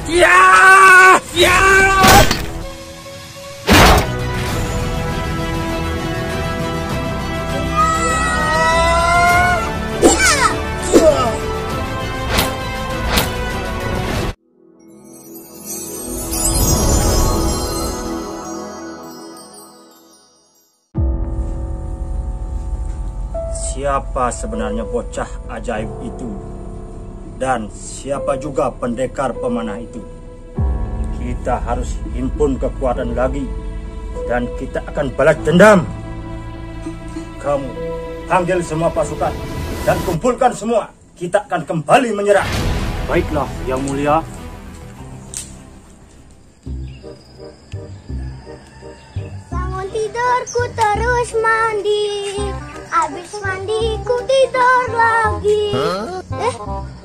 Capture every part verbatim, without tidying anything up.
Ya! Ya! Siapa sebenarnya bocah ajaib itu? Dan siapa juga pendekar pemanah itu? Kita harus himpun kekuatan lagi, dan kita akan balas dendam. Kamu panggil semua pasukan dan kumpulkan semua. Kita akan kembali menyerang. Baiklah, Yang Mulia. Bangun tidurku terus mandi. Habis mandi ku tidur lagi. Huh? Eh,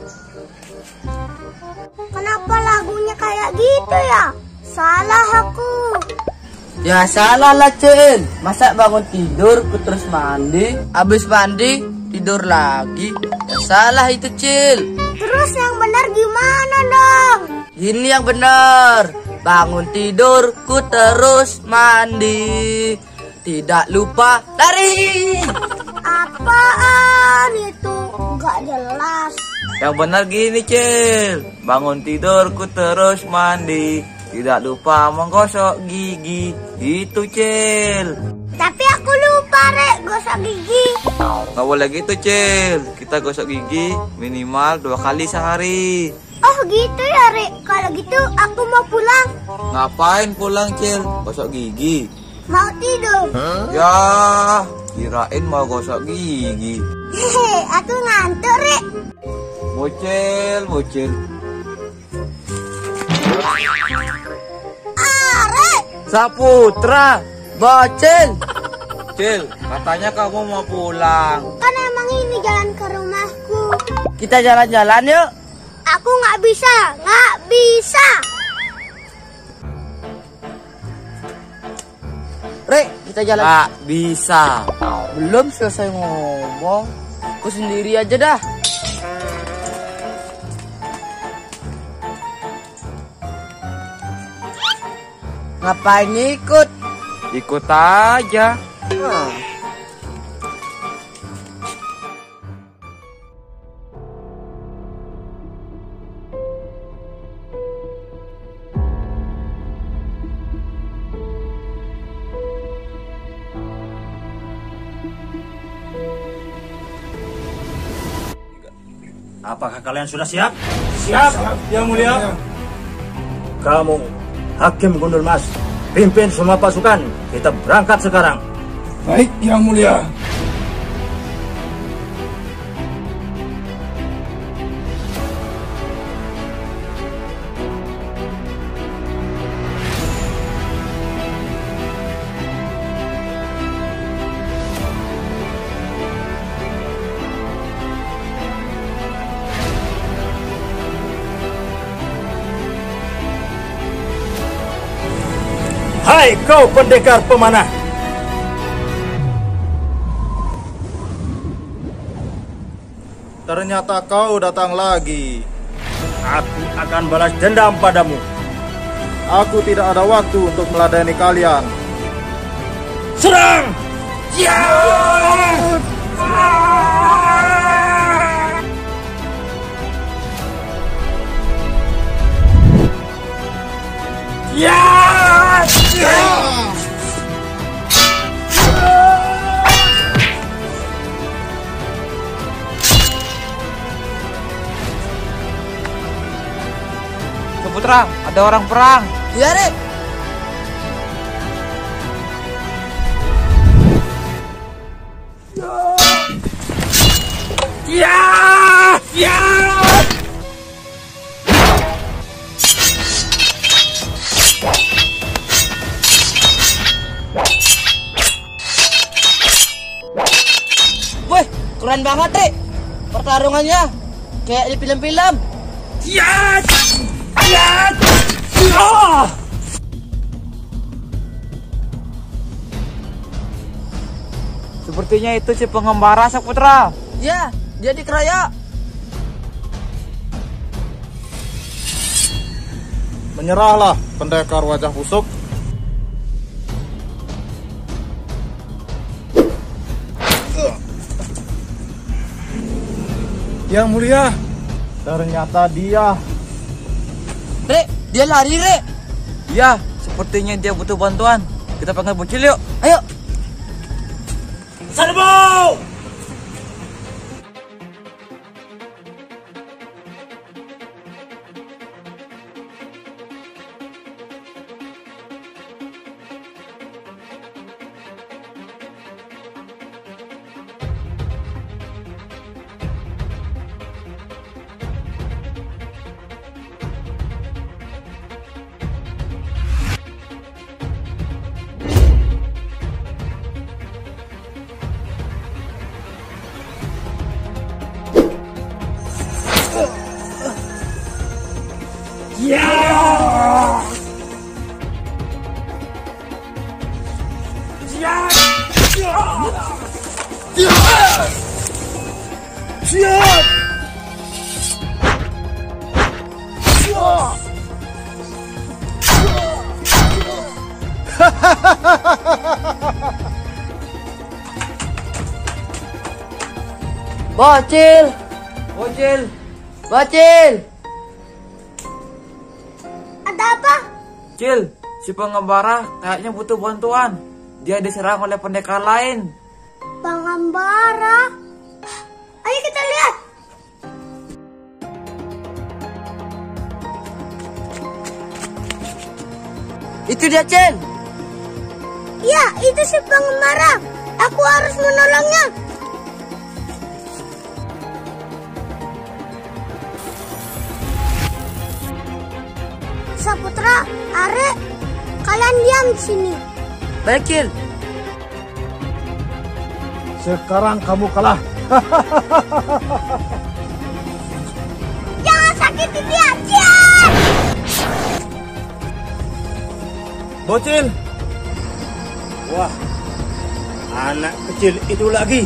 kenapa lagunya kayak gitu ya? Salah aku. Ya salah lah Cil. Masa bangun tidur ku terus mandi, habis mandi tidur lagi? Ya salah itu Cil. Terus yang benar gimana dong? Ini yang benar. Bangun tidur ku terus mandi, tidak lupa lari. Apaan itu? Gak jelas. Yang benar gini Cil. Bangun tidur ku terus mandi, tidak lupa menggosok gigi. Itu Cil. Tapi aku lupa Rek gosok gigi. Gak boleh gitu Cil. Kita gosok gigi minimal dua kali sehari. Oh gitu ya Rek. Kalau gitu aku mau pulang. Ngapain pulang Cil? Gosok gigi. Mau tidur. Huh? Ya, kirain mau gosok gigi. Hehe, aku ngantuk Rek. Bocil, bocil. Ah Rek. Saputra, bocil. Cil, katanya kamu mau pulang. Kan emang ini jalan ke rumahku. Kita jalan-jalan yuk. Aku nggak bisa, nggak bisa. Rek, kita jalan. Nggak bisa. Belum selesai ngomong, aku sendiri aja dah. Ngapain ikut? Ikut aja. Hmm. Apakah kalian sudah siap? Siap, Yang Mulia. Kamu, Hakim Gundul Mas, pimpin semua pasukan. Kita berangkat sekarang. Baik, Yang Mulia. Hai kau pendekar pemanah. Ternyata kau datang lagi. Aku akan balas dendam padamu. Aku tidak ada waktu untuk meladeni kalian. Serang! Ya! Ya! Saputra, ada orang perang. Iya, Rek. Ya! Ya! Wih, keren banget, Rek. Pertarungannya kayak di film-film. Ya! Ya! Ah! Sepertinya itu si pengembara, Saputra. Ya, dia dikeroyok. Menyerahlah, pendekar wajah busuk. Yang mulia, ternyata dia. Rek, dia lari, Rek. Ya, sepertinya dia butuh bantuan. Kita panggil Bocil yuk. Ayo. Serbu! Bocil. Bocil. Bocil. Ada apa? Cil, si pengembara kayaknya butuh bantuan. Dia diserang oleh pendekar lain. Pengembara. Ayo kita lihat. Itu dia, Cil. Ya, itu si pengembara. Aku harus menolongnya. Saputra, Are, kalian diam di sini. Baik, Cil. Sekarang kamu kalah. Jangan sakiti dia, Cian! Bocil, Wah, anak kecil itu lagi.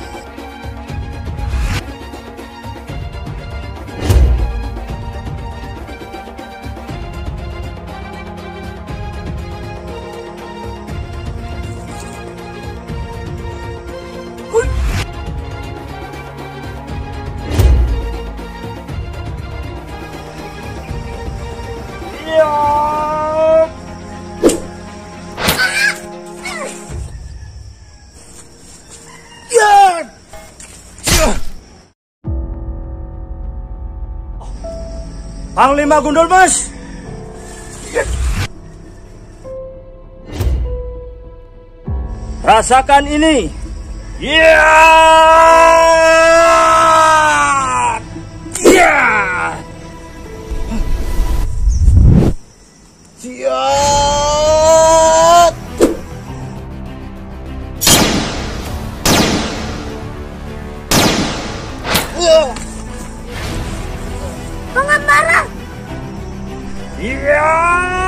Panglima Gundul Mas. Rasakan ini. Ya! Ya! Siap. Pengembara. Ya!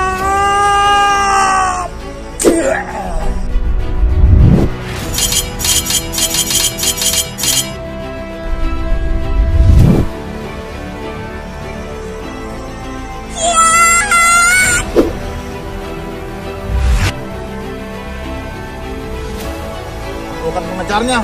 aku akan mengejarnya.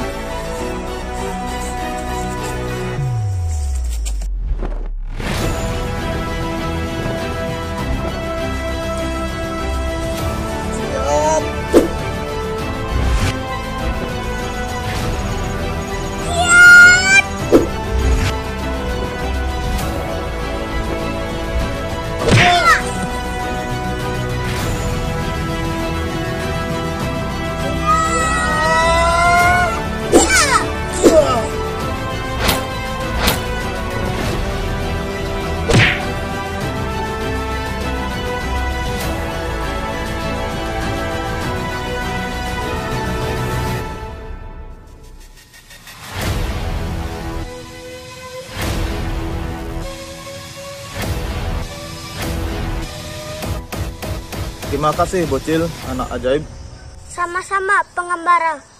Terima kasih Bocil, anak ajaib. Sama-sama, pengembara.